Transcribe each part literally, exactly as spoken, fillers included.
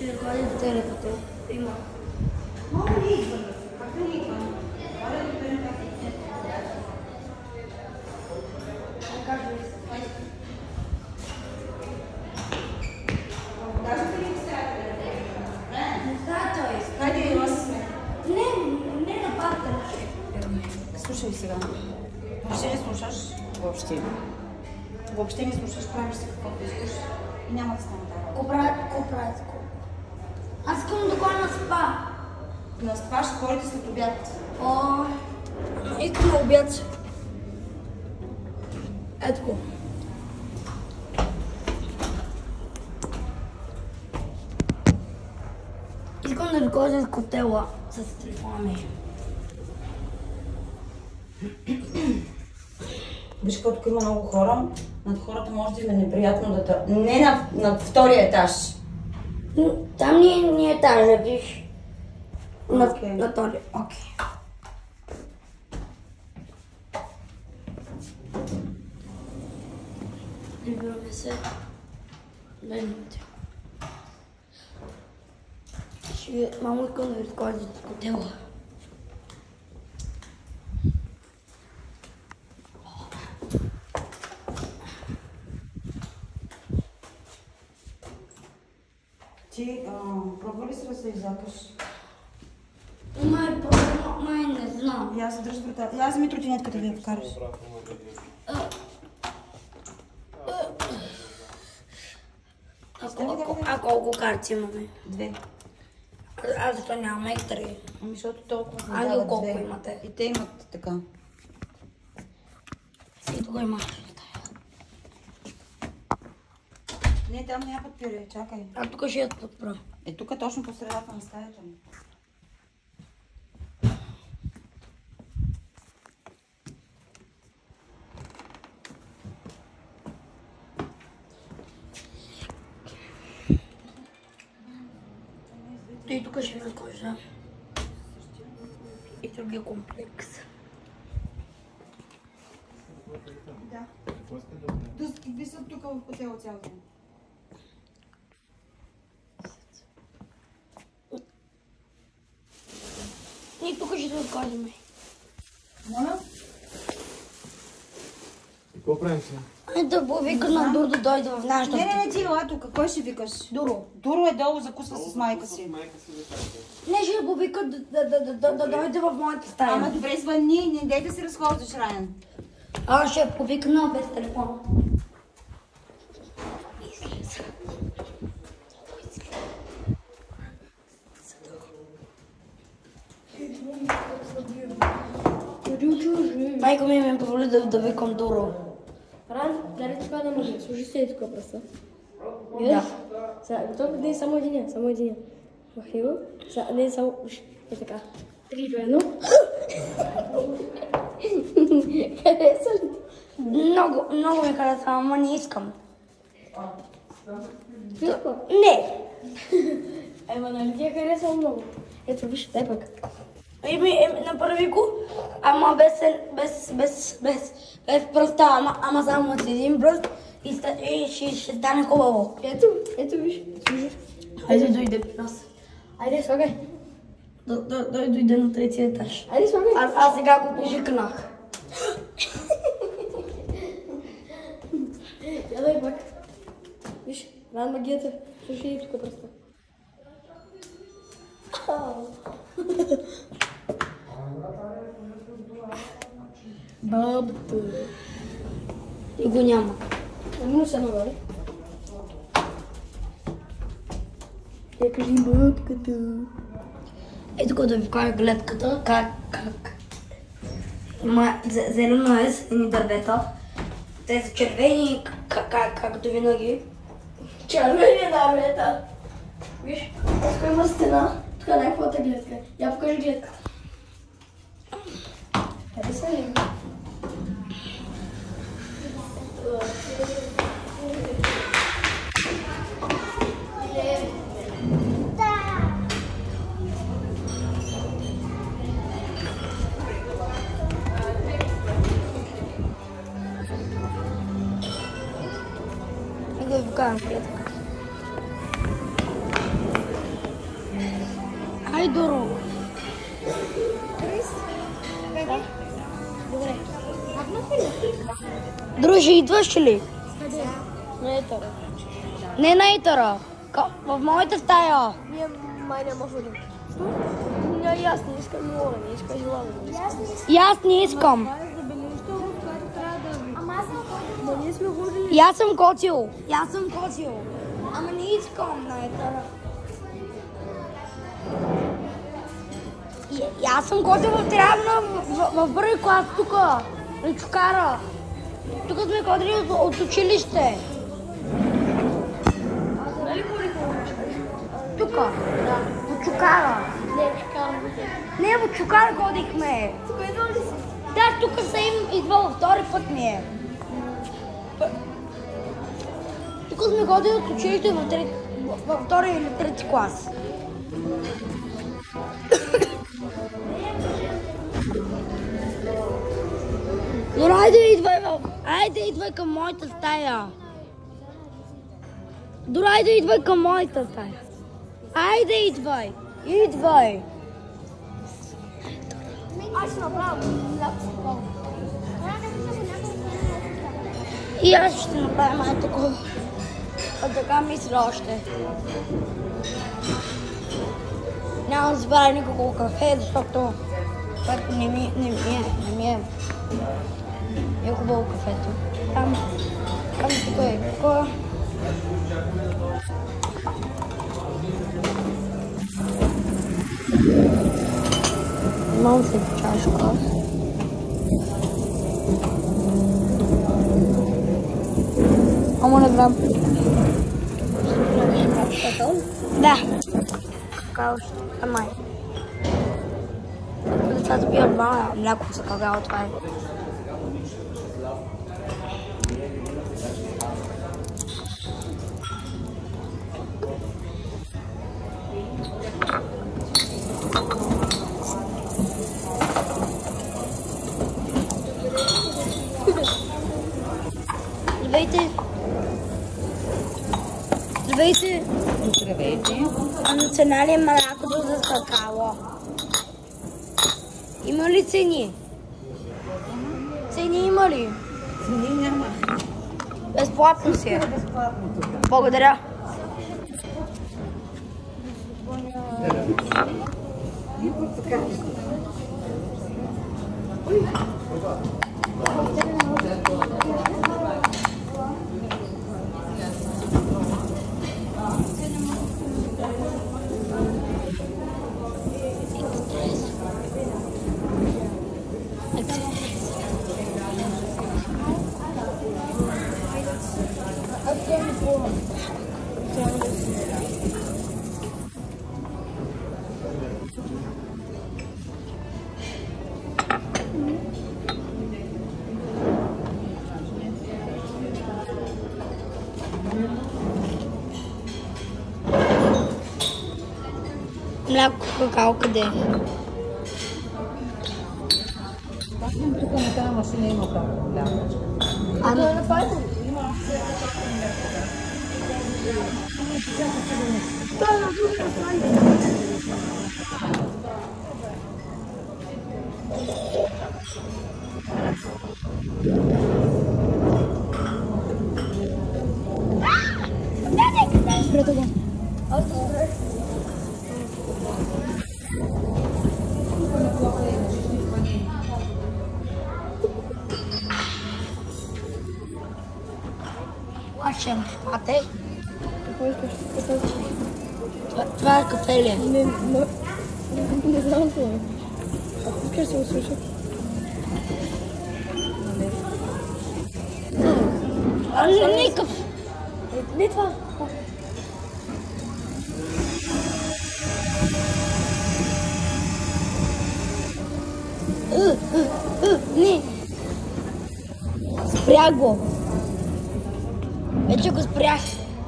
ръководите телепата. Има. Много не идва. Как да не идва? Моля да бъдем как не как да кажете ли сега? Не става той. Хайде, ела се сме. Не, не нападате. Слушай сега. Въобще не слушаш? Въобще. Въобще не слушаш, правиш се каквото искаш и няма да стане така. Ко правят, ко правят, ко? Аз искам да ходя на спа. На спа ще ходите след обяд. О, искам на обяд. Ето го. Искам да ръководя с котела с телефона ми. Виж, като има много хора, над хората може да им е неприятно да те... Не на, на втория етаж. Там ни е, ни е етажа, виж. На, Okay. на втория. Окей. Прибираме се. Дай минути. Ще ви... Мамо, искам да ви разкажа за котела. Ти а, пробва ли се да се изякаш? Май, просто, май не знам. Я се държа врата. Я вземи тротинетката да я покараш. А, колко, а колко карти имаме? Две. Аз защо нямаме и три. Ами, защото толкова Ангел дават колко две. имате? И те имат така. И тук има. Не, там няма подпире, чакай. А тук ще я подпра. Е, тук точно по средата на стаята ми. И тук ще ви разкажа. И другия комплекс. Да. Какви са тук в хотела цял ден? И тук ще се разкажем. Моля? Какво правим сега? Ай да повика на Дур да дойде в нашата. Не, не, не, ти ела тук. Кой ще викаш? Дуро. Дуро е долу, закусва с майка си. Майка си вечерта. Не, ще повика да, да, да, да, да, да дойде в моята стая. Ама добре, звънни, не дай да се разхождаш, Райан. Аз ще повикна без телефон. Майка ми ме позволи да, да викам Дуро. Ран, дай така да може. Служи се тук просто. Да. Сега, готов? Не, само един, само един. Махни го. Сега, не, само... Уж, е така. Три, две, едно. Хареса ли ти? Много, много ми харесва, ама не искам. Какво? Не. Ема, нали ти я хареса много? Ето, виж, дай пък. Еми, еми, направи го, ама без, без, без, без, без пръста, ама, ама само с един пръст и, ста, и ще, ще стане хубаво. Ето, ето, виж. Служи. Хайде, дойде при нас. Айде, слагай. Д- д- Той дойде на третия етаж. Айде, слагай. Аз, аз сега го пожикнах. Я дай пак. Виж, Ран магията. Слушай и тук просто. Бабата. И го няма. Минус едно, нали? Я кажи бабката. Ето го да ви кажа гледката, как, как. Има зе- зелено е с едни дървета. Те са червени, как, как, както винаги. Червени дървета. Виж, тук има стена. Тук е някаквата гледка. Я покажи гледката. Къде са ли? И да ви кажа гледка. Ай, Доро. Добре. Друже, идваш ли? Къде? На етара. Не на Итара. Ка- В моята стая. Ние май няма вода. Не, аз не искам море, не искам желание. И аз не искам. Това е забележително, което трябва да ви. Ама аз съм ходил. Ма ние сме ходили. И аз съм котил. И аз съм котил. Ама не искам на Итара. И, и аз съм котил в Трявна, в, в, в първи клас, тук. На Чукара. Тук сме ходили от, от училище. Нали ходихме в училище? Тук. Да. В Чукара. Не, чакам. Не, в Чукара ходихме. Тук идва ли си? Да, тук съм идвал втори път ми е. Тук сме ходили от училище в, трети, във втори или трети клас. Но айде идвай, в... айде идвай към моята стая. Дора, айде идвай към моята стая. Айде идвай. Идвай. Аз ще направя ляпсо. И аз ще направя май такова. А така мисля още. Няма да забравя никакво кафе, защото което не ми, не ми е, не ми е. Е хубаво кафето. Там, там тук е такова. Малко се чашка. Ама не знам. Да. Какао ще май. Децата пият два мляко за какао, това е. Здравейте! Здравейте! Здравейте. А на цена ли е млякото за какао? Има ли цени? Цени има ли? Цени няма. Безплатно си е. Безплатно тук. Благодаря. И портокали. Мляко какао къде? Тук на тази машина има там голяма. А Да направите ли? Да, на другата страница. Спрете го. Аз да спре. Плащам кафе. Какво искаш? Какво искаш? Това, това е кафе ли? Не, не, не знам това. Ако искаш да се услуша. А не, не кафе. Не това. Ы, ы, ы, Не. Спрях го. Вече го спрях.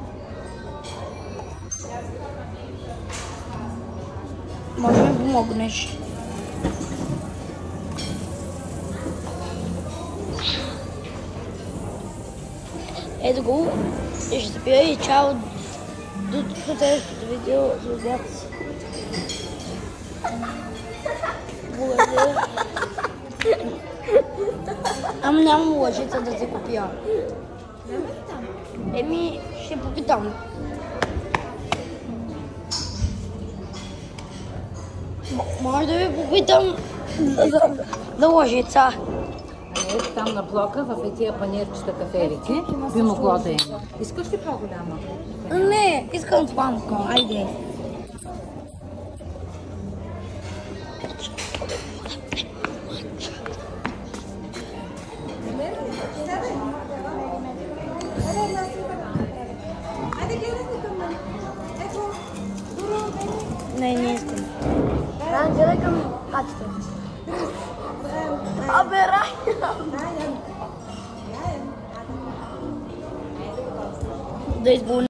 Може да ми помогнеш. Ето го. И ще пия и чао до следващото видео. бургер. Ам нямам лъжица да си купя. Еми, ще попитам. Може да ви попитам за, за лъжица. Ето там на блока, в тия панирчета каферите, би могло да има. Искаш ли по-голяма? Не, искам спамка, айде. Не, не искам. Да, гледай към хатите. Абе, Рай! Да избълня.